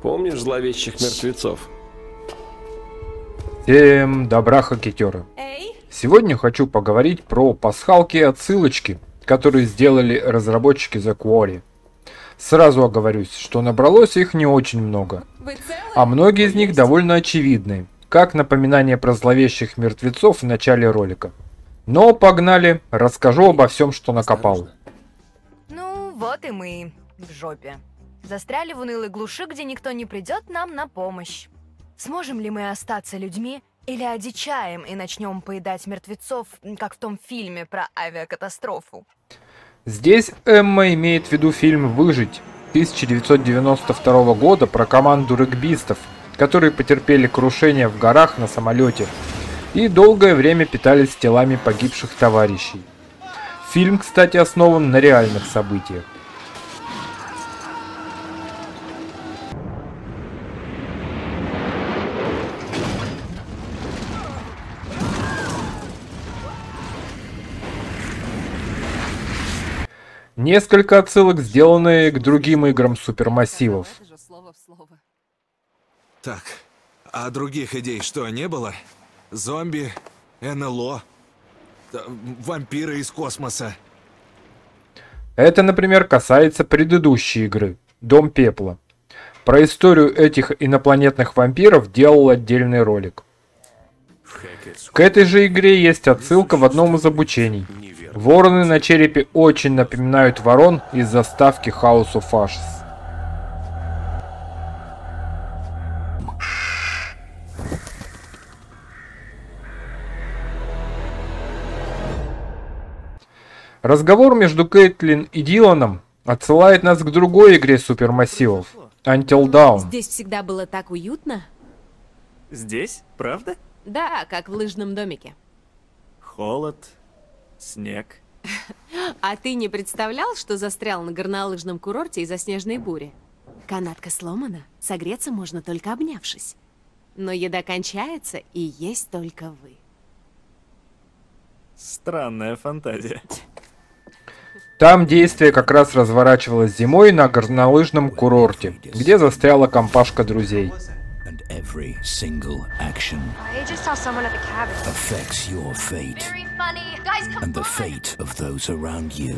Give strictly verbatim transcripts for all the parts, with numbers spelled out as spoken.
Помнишь зловещих мертвецов? Всем добра, хакетеры. Сегодня хочу поговорить про пасхалки и отсылочки, которые сделали разработчики The Quarry. Сразу оговорюсь, что набралось их не очень много, а многие из них довольно очевидны, как напоминание про зловещих мертвецов в начале ролика. Но погнали, расскажу обо всем, что накопал. Ну, вот и мы в жопе. Застряли в унылой глуши, где никто не придет нам на помощь. Сможем ли мы остаться людьми или одичаем и начнем поедать мертвецов, как в том фильме про авиакатастрофу? Здесь Эмма имеет в виду фильм «Выжить» тысяча девятьсот девяносто второго года про команду регбистов, которые потерпели крушение в горах на самолете и долгое время питались телами погибших товарищей. Фильм, кстати, основан на реальных событиях. Несколько отсылок сделаны к другим играм супермассивов. Так, а других идей что, не было? Зомби, эн эл о, вампиры из космоса. Это, например, касается предыдущей игры «Дом пепла». Про историю этих инопланетных вампиров делал отдельный ролик. К этой же игре есть отсылка в одном из обучений. Вороны на черепе очень напоминают ворон из заставки House of Ashes. Разговор между Кейтлин и Диланом отсылает нас к другой игре супермассивов — Until Dawn. Здесь всегда было так уютно. Здесь? Правда? Да, как в лыжном домике. Холод, снег. А ты не представлял, что застрял на горнолыжном курорте из-за снежной бури? Канатка сломана, согреться можно только обнявшись. Но еда кончается, и есть только вы. Странная фантазия. Там действие как раз разворачивалось зимой на горнолыжном курорте, где застряла компашка друзей. Every single action affects your fate and the fate of those around you.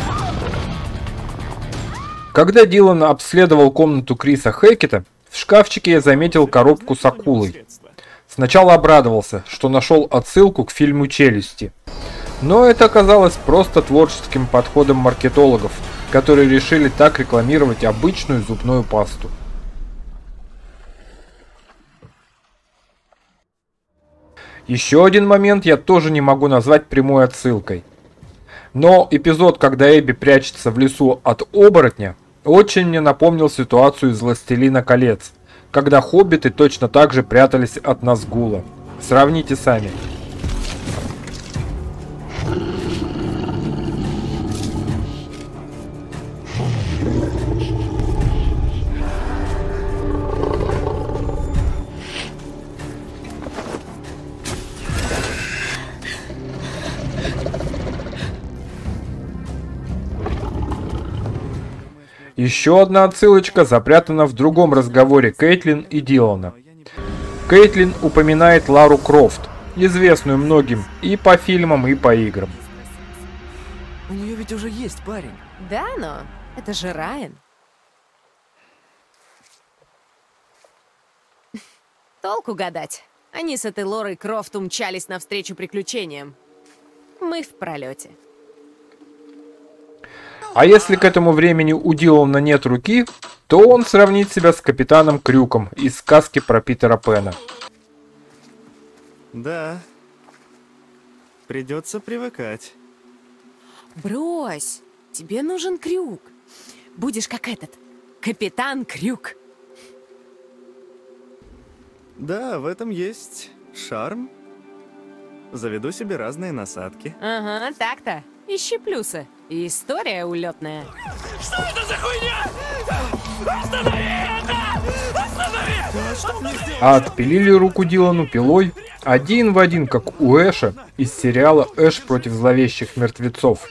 Когда Дилан обследовал комнату Криса Хэкета, в шкафчике я заметил коробку с акулой. Сначала обрадовался, что нашел отсылку к фильму «Челюсти». Но это оказалось просто творческим подходом маркетологов, которые решили так рекламировать обычную зубную пасту. Еще один момент я тоже не могу назвать прямой отсылкой. Но эпизод, когда Эбби прячется в лесу от оборотня, очень мне напомнил ситуацию из «Властелина колец», когда хоббиты точно так же прятались от Назгула. Сравните сами. Еще одна отсылочка запрятана в другом разговоре Кейтлин и Дилана. Кейтлин упоминает Лару Крофт, известную многим и по фильмам, и по играм. У нее ведь уже есть парень. Да, но это же Райан. Толку гадать. Они с этой Лорой Крофт умчались навстречу приключениям. Мы в пролете. А если к этому времени у Дилана нет руки, то он сравнит себя с капитаном Крюком из сказки про Питера Пэна. Да. Придется привыкать. Брось, тебе нужен Крюк. Будешь как этот, капитан Крюк. Да, в этом есть шарм. Заведу себе разные насадки. Ага, так-то. Ищи плюсы. И история улетная. Что это за хуйня? Останови это! Останови! Что мне здесь? А отпилили руку Дилану пилой один в один, как у Эша из сериала «Эш против зловещих мертвецов».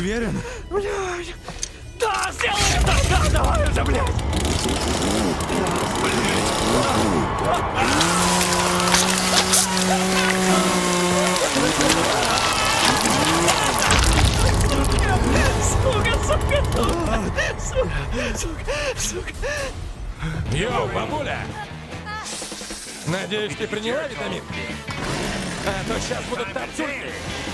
уверен? Блядь! Да, сделай это! Да, давай уже, блядь! Сука, сука, сука, сука, сука. Йоу, бабуля! Надеюсь, ты приняла витамин? А то сейчас будут танцульки.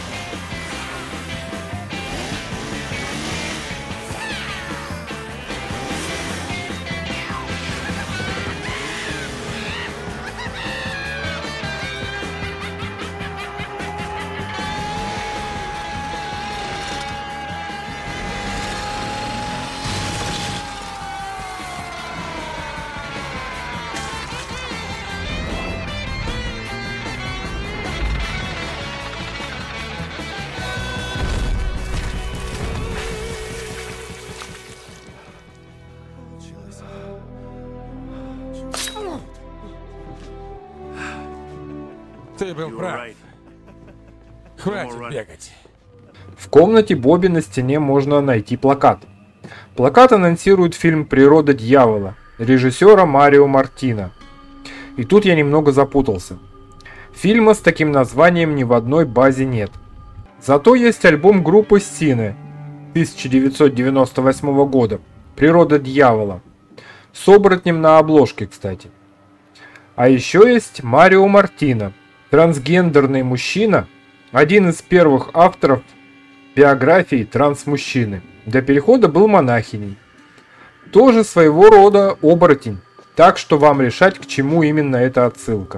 Ты был прав. Хватит бегать. В комнате Бобби на стене можно найти плакат. Плакат анонсирует фильм «Природа дьявола» режиссера Марио Мартина. И тут я немного запутался. Фильма с таким названием ни в одной базе нет. Зато есть альбом группы Сине тысяча девятьсот девяносто восьмого года «Природа дьявола». С оборотнем на обложке, кстати. А еще есть Марио Мартина, трансгендерный мужчина, один из первых авторов биографии транс-мужчины. До перехода был монахиней. Тоже своего рода оборотень, так что вам решать, к чему именно эта отсылка.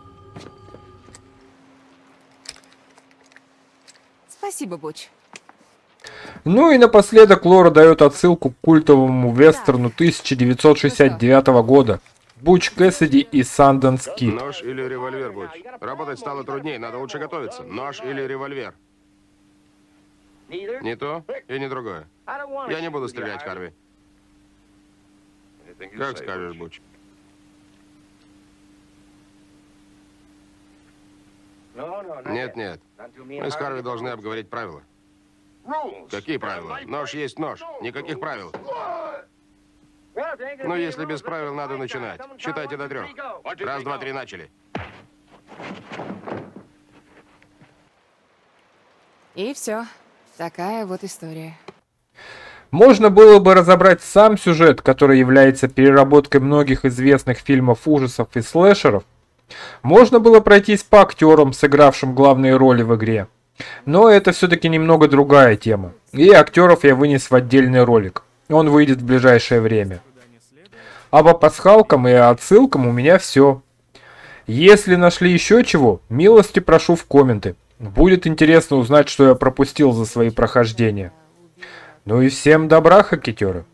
Спасибо, Буч. Ну и напоследок Лора дает отсылку к культовому вестерну тысяча девятьсот шестьдесят девятого года Буч Кэссиди и Санденс Кид. Нож или револьвер, Буч? Работать стало труднее, надо лучше готовиться. Нож или револьвер? Не то и не другое. Я не буду стрелять, Харви. Как скажешь, Буч. Нет, нет. Мы с Харви должны обговорить правила. Какие правила? Нож есть нож. Никаких правил. Ну, если без правил, надо начинать. Считайте до трех. Раз, два, три, начали. И все. Такая вот история. Можно было бы разобрать сам сюжет, который является переработкой многих известных фильмов ужасов и слэшеров. Можно было пройтись по актерам, сыгравшим главные роли в игре. Но это все-таки немного другая тема. И актеров я вынес в отдельный ролик. Он выйдет в ближайшее время. А по пасхалкам и отсылкам у меня все. Если нашли еще чего, милости прошу в комменты. Будет интересно узнать, что я пропустил за свои прохождения. Ну и всем добра, хакетеры.